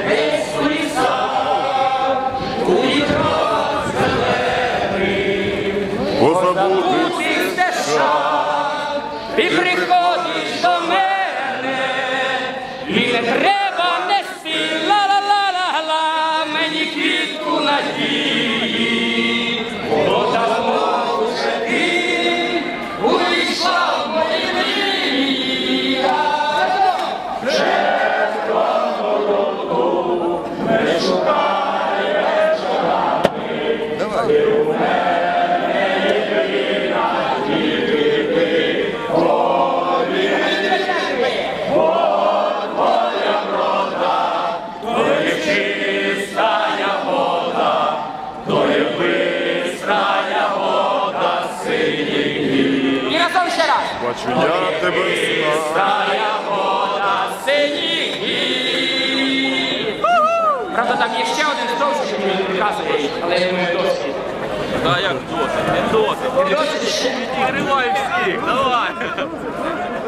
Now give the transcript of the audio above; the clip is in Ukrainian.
І приходиш до мене, і не треба нести ла-ла-ла-ла-ла, мені квітку надії, бо давно вже ти увійшла в мої мрії, вже роду не шукай вечорами, ти у мене єдина, тільки ти. Бачу я тебе Стая вода синій. Правда, там є ще один стовпчик, який мені показує, але я думаю, досить. Та як досить? Не досить. Відігривай всіх, давай.